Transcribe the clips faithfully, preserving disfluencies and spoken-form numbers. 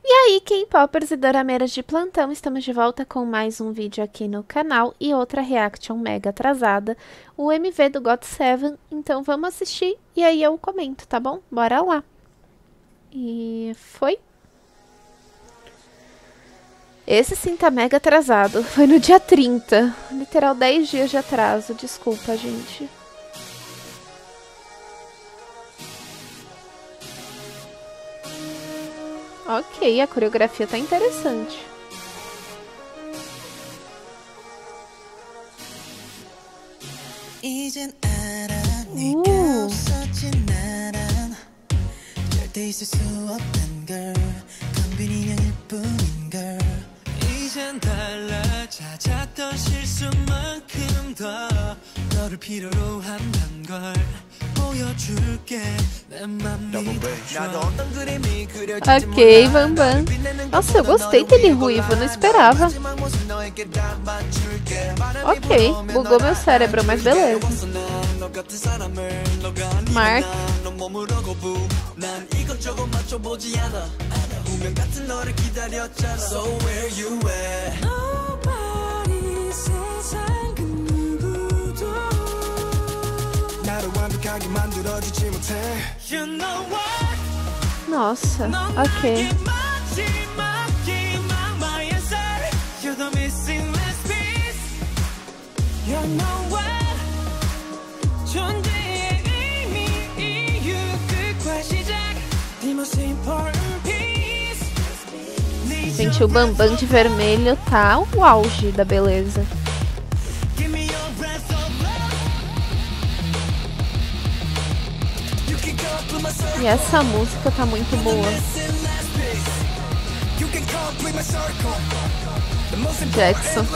E aí, K-popers e dorameiras de plantão, estamos de volta com mais um vídeo aqui no canal e outra reaction mega atrasada, o M V do got seven, então vamos assistir e aí eu comento, tá bom? Bora lá! E foi? Esse sim tá mega atrasado, foi no dia trinta, literal dez dias de atraso, desculpa gente. Ok, a coreografia tá interessante. Uh. Ok, Bambam. Nossa, eu gostei dele ruivo, não esperava. Ok, bugou meu cérebro, mas beleza. Mark. Nossa, ok. Gente, o Bambam de vermelho tá o auge da beleza. E essa música tá muito boa. Jackson.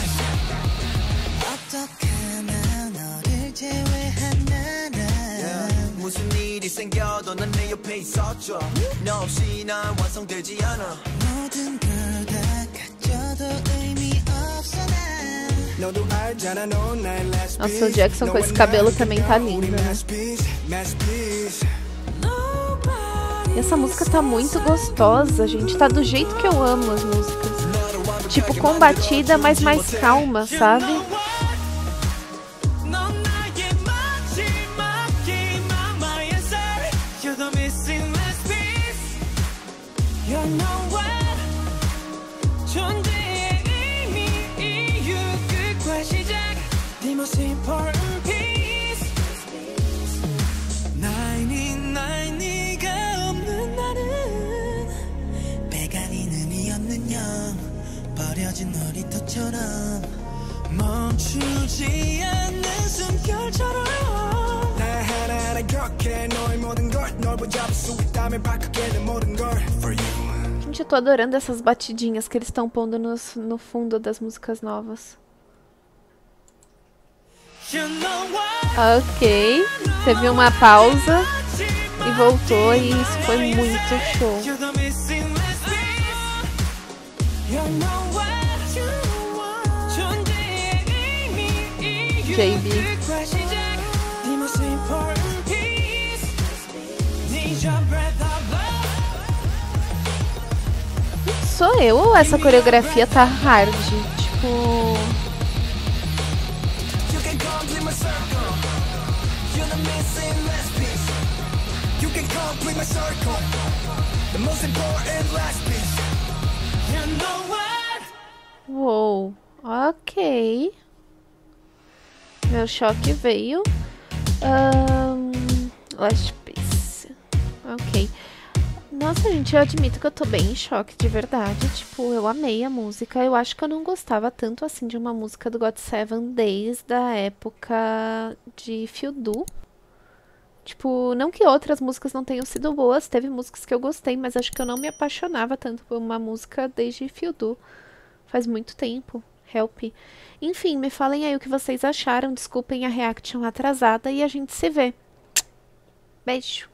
Nossa, o Jackson com esse cabelo também tá lindo, né? E essa música tá muito gostosa, gente. Tá do jeito que eu amo as músicas. Tipo, combatida, mas mais calma, sabe? Gente, eu tô adorando essas batidinhas que eles estão pondo nos, no fundo das músicas novas. Ok, teve uma pausa e voltou e isso foi muito show. J B. Sou eu ou essa coreografia tá hard? Tipo... Uou, ok. Meu choque veio. Um, last piece. Ok. Nossa, gente, eu admito que eu tô bem em choque, de verdade. Tipo, eu amei a música. Eu acho que eu não gostava tanto, assim, de uma música do got seven desde a época de Feel-Do. Tipo, não que outras músicas não tenham sido boas. Teve músicas que eu gostei, mas acho que eu não me apaixonava tanto por uma música desde Feel-Do. Faz muito tempo. Help. Enfim, me falem aí o que vocês acharam. Desculpem a reaction atrasada e a gente se vê. Beijo.